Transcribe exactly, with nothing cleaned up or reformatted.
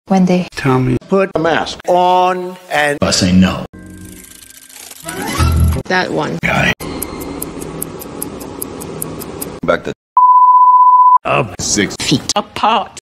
When they tell me, put a mask on and I say no. That one. Guy. Back to Up six Feet apart.